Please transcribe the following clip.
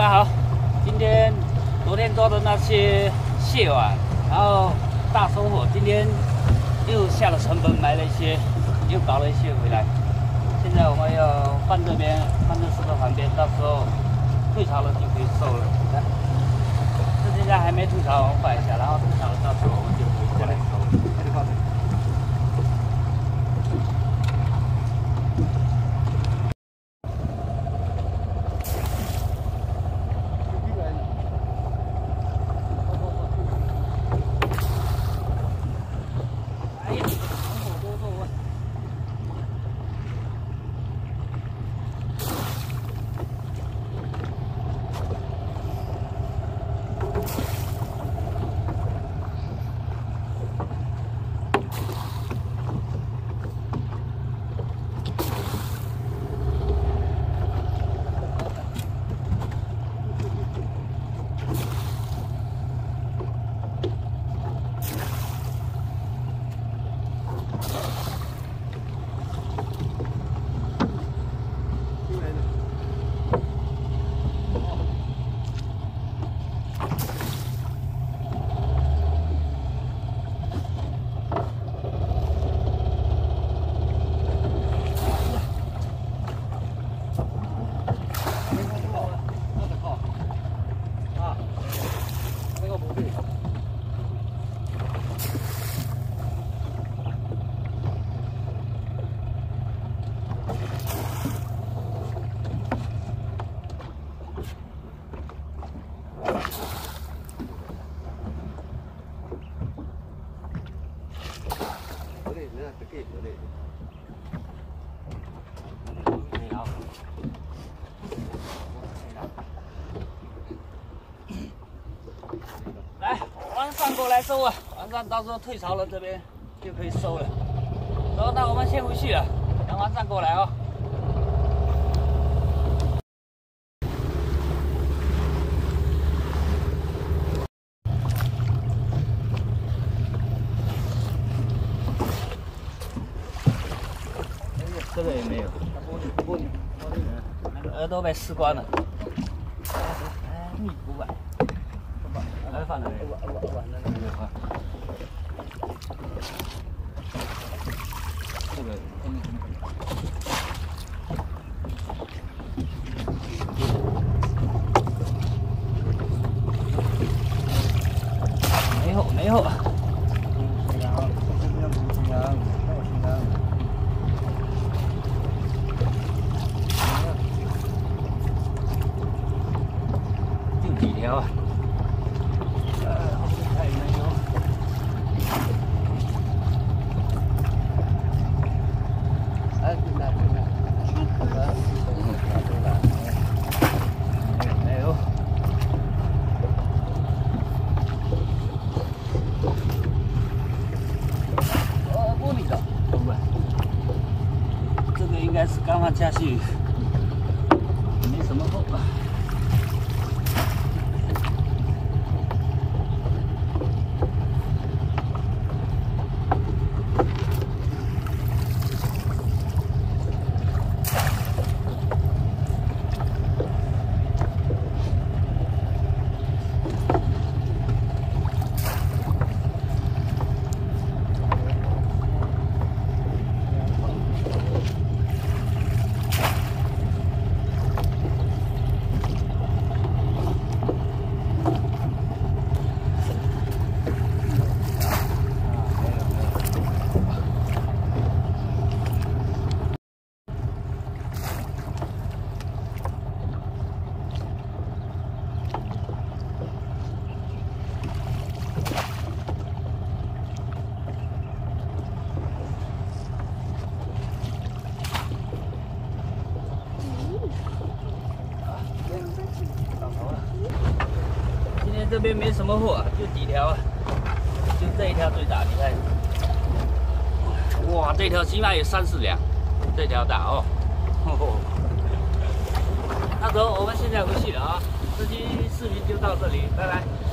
家好，今天昨天抓的那些蟹啊，然后大收获，今天又下了成本买了一些，又搞了一些回来。现在我们要放这边，放这石头旁边，到时候退潮了就可以收了。看，这现在还没退潮，我们放一下，然后退潮了，到时候我们就可以过来收。来，晚上过来收啊！晚上到时候退潮了，这边就可以收了。然后那我们先回去了，等晚上过来哦。这个也没有，玻璃，那个耳朵被撕光了。你不买，放哪里？这个，没有。几条啊？还没有。哎，没有。哦，玻璃的，对不对？这个应该是刚放下去，没什么厚啊。这边没什么货，就几条啊，就这一条最大，你看，哇，这条起码有3、4两，这条大哦。那走，我们现在回去了啊，这期视频就到这里，拜拜。